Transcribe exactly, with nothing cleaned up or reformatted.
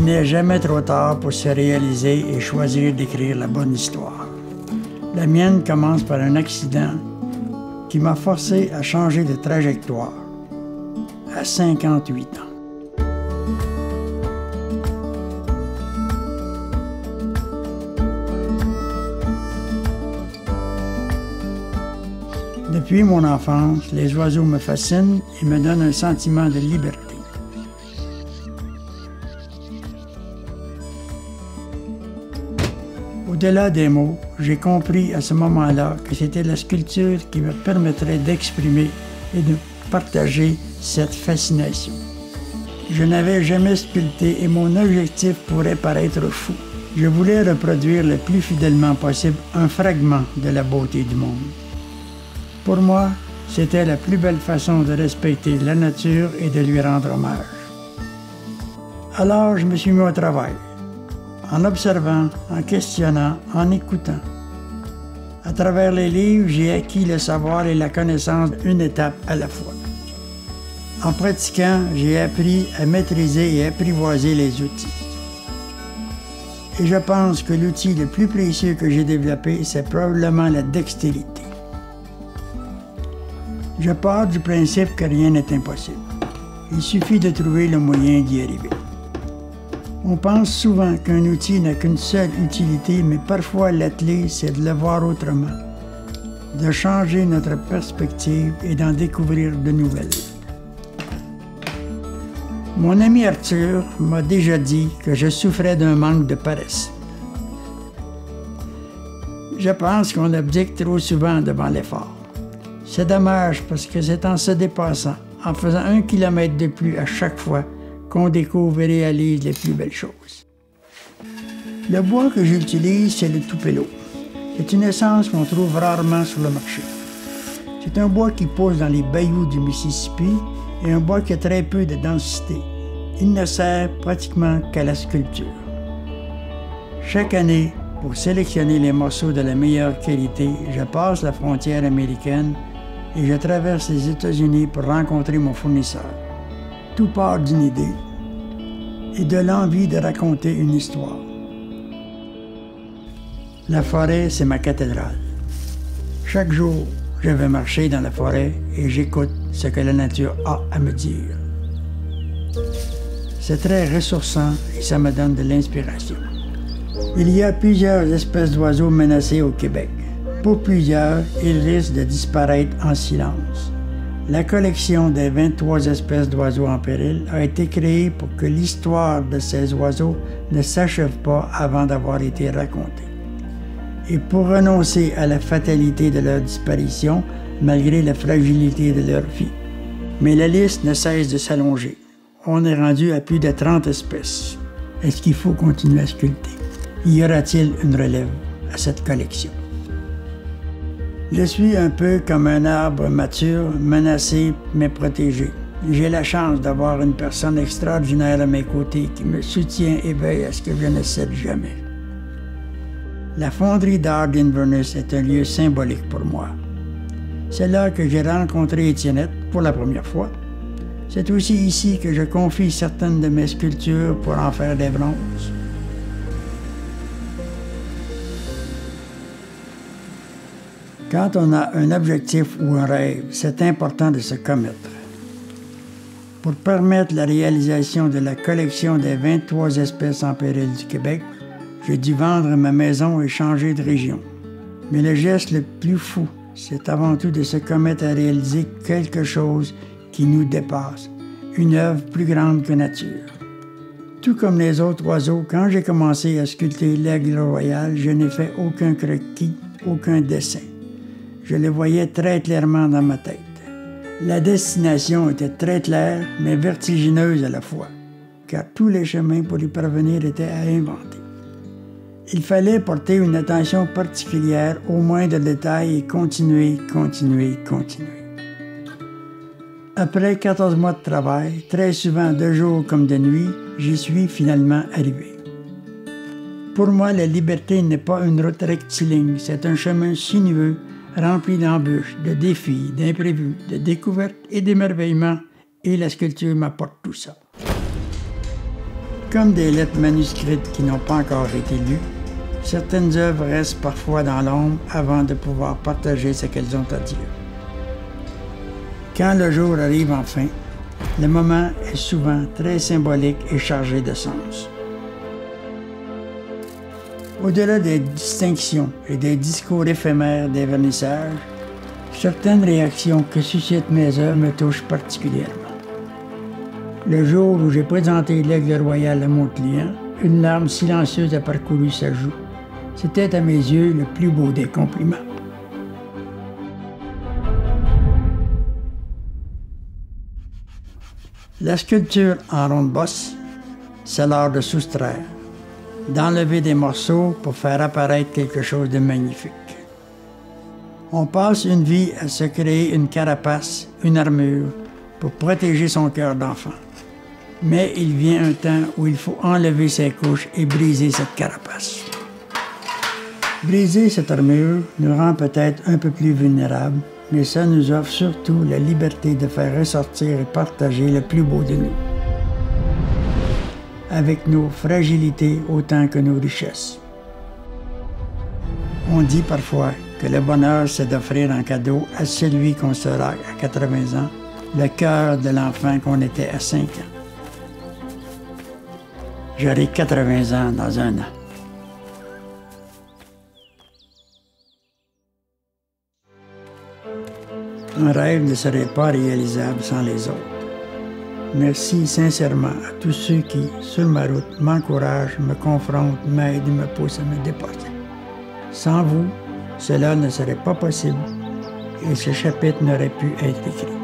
Il n'est jamais trop tard pour se réaliser et choisir d'écrire la bonne histoire. La mienne commence par un accident qui m'a forcé à changer de trajectoire à cinquante-huit ans. Depuis mon enfance, les oiseaux me fascinent et me donnent un sentiment de liberté. Au-delà des mots, j'ai compris à ce moment-là que c'était la sculpture qui me permettrait d'exprimer et de partager cette fascination. Je n'avais jamais sculpté et mon objectif pourrait paraître fou. Je voulais reproduire le plus fidèlement possible un fragment de la beauté du monde. Pour moi, c'était la plus belle façon de respecter la nature et de lui rendre hommage. Alors, je me suis mis au travail, en observant, en questionnant, en écoutant. À travers les livres, j'ai acquis le savoir et la connaissance une étape à la fois. En pratiquant, j'ai appris à maîtriser et apprivoiser les outils. Et je pense que l'outil le plus précieux que j'ai développé, c'est probablement la dextérité. Je pars du principe que rien n'est impossible. Il suffit de trouver le moyen d'y arriver. On pense souvent qu'un outil n'a qu'une seule utilité, mais parfois la clé, c'est de le voir autrement, de changer notre perspective et d'en découvrir de nouvelles. Mon ami Arthur m'a déjà dit que je souffrais d'un manque de paresse. Je pense qu'on abdique trop souvent devant l'effort. C'est dommage parce que c'est en se dépassant, en faisant un kilomètre de plus à chaque fois, qu'on découvre et réalise les plus belles choses. Le bois que j'utilise, c'est le tupelo. C'est une essence qu'on trouve rarement sur le marché. C'est un bois qui pousse dans les bayous du Mississippi et un bois qui a très peu de densité. Il ne sert pratiquement qu'à la sculpture. Chaque année, pour sélectionner les morceaux de la meilleure qualité, je passe la frontière américaine et je traverse les États-Unis pour rencontrer mon fournisseur. Tout part d'une idée et de l'envie de raconter une histoire. La forêt, c'est ma cathédrale. Chaque jour, je vais marcher dans la forêt et j'écoute ce que la nature a à me dire. C'est très ressourçant et ça me donne de l'inspiration. Il y a plusieurs espèces d'oiseaux menacées au Québec. Pour plusieurs, ils risquent de disparaître en silence. La collection des vingt-trois espèces d'oiseaux en péril a été créée pour que l'histoire de ces oiseaux ne s'achève pas avant d'avoir été racontée. Et pour renoncer à la fatalité de leur disparition, malgré la fragilité de leur vie. Mais la liste ne cesse de s'allonger. On est rendu à plus de trente espèces. Est-ce qu'il faut continuer à sculpter? Y aura-t-il une relève à cette collection? Je suis un peu comme un arbre mature, menacé mais protégé. J'ai la chance d'avoir une personne extraordinaire à mes côtés qui me soutient et veille à ce que je ne cède jamais. La fonderie d'art d'Inverness est un lieu symbolique pour moi. C'est là que j'ai rencontré Étiennette pour la première fois. C'est aussi ici que je confie certaines de mes sculptures pour en faire des bronzes. Quand on a un objectif ou un rêve, c'est important de se commettre. Pour permettre la réalisation de la collection des vingt-trois espèces en péril du Québec, j'ai dû vendre ma maison et changer de région. Mais le geste le plus fou, c'est avant tout de se commettre à réaliser quelque chose qui nous dépasse, une œuvre plus grande que nature. Tout comme les autres oiseaux, quand j'ai commencé à sculpter l'aigle royal, je n'ai fait aucun croquis, aucun dessin. Je le voyais très clairement dans ma tête. La destination était très claire, mais vertigineuse à la fois, car tous les chemins pour y parvenir étaient à inventer. Il fallait porter une attention particulière au moindre détail et continuer, continuer, continuer. Après quatorze mois de travail, très souvent de jour comme de nuit, j'y suis finalement arrivé. Pour moi, la liberté n'est pas une route rectiligne, c'est un chemin sinueux, rempli d'embûches, de défis, d'imprévus, de découvertes et d'émerveillements, et la sculpture m'apporte tout ça. Comme des lettres manuscrites qui n'ont pas encore été lues, certaines œuvres restent parfois dans l'ombre avant de pouvoir partager ce qu'elles ont à dire. Quand le jour arrive enfin, le moment est souvent très symbolique et chargé de sens. Au-delà des distinctions et des discours éphémères des vernissages, certaines réactions que suscitent mes œuvres me touchent particulièrement. Le jour où j'ai présenté l'Aigle royal à mon client, une larme silencieuse a parcouru sa joue. C'était à mes yeux le plus beau des compliments. La sculpture en ronde bosse, c'est l'art de soustraire, d'enlever des morceaux pour faire apparaître quelque chose de magnifique. On passe une vie à se créer une carapace, une armure, pour protéger son cœur d'enfant. Mais il vient un temps où il faut enlever ses couches et briser cette carapace. Briser cette armure nous rend peut-être un peu plus vulnérables, mais ça nous offre surtout la liberté de faire ressortir et partager le plus beau de nous, avec nos fragilités autant que nos richesses. On dit parfois que le bonheur, c'est d'offrir en cadeau à celui qu'on sera à quatre-vingts ans, le cœur de l'enfant qu'on était à cinq ans. J'aurai quatre-vingts ans dans un an. Un rêve ne serait pas réalisable sans les autres. Merci sincèrement à tous ceux qui, sur ma route, m'encouragent, me confrontent, m'aident et me poussent à me dépasser. Sans vous, cela ne serait pas possible et ce chapitre n'aurait pu être écrit.